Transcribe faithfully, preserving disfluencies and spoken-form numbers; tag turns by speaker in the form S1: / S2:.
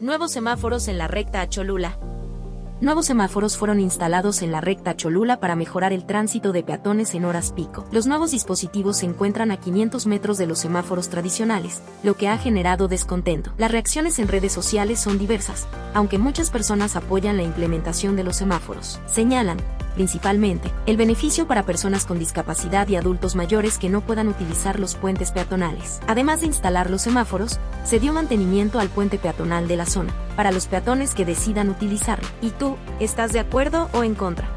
S1: Nuevos semáforos en la recta a Cholula. Nuevos semáforos fueron instalados en la recta Cholula para mejorar el tránsito de peatones en horas pico. Los nuevos dispositivos se encuentran a quinientos metros de los semáforos tradicionales, lo que ha generado descontento. Las reacciones en redes sociales son diversas, aunque muchas personas apoyan la implementación de los semáforos. Señalan, principalmente, el beneficio para personas con discapacidad y adultos mayores que no puedan utilizar los puentes peatonales. Además de instalar los semáforos, se dio mantenimiento al puente peatonal de la zona, para los peatones que decidan utilizarlo. ¿Y tú, estás de acuerdo o en contra?